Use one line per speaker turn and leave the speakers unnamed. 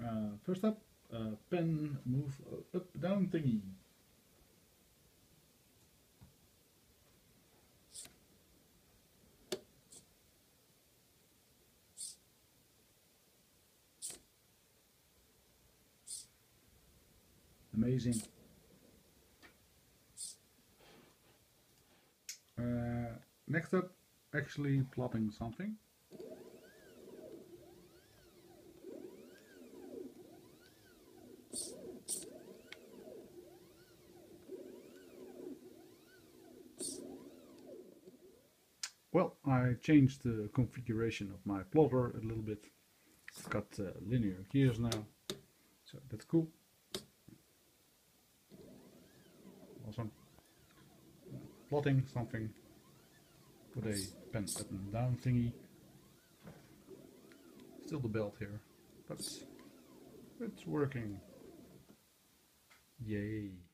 First up, pen move up down thingy. Amazing. Next up, actually plotting something. Well, I changed the configuration of my plotter a little bit. It's got linear gears now, so that's cool. Awesome. Plotting something with a pen up and down thingy. Still the belt here, but it's working. Yay.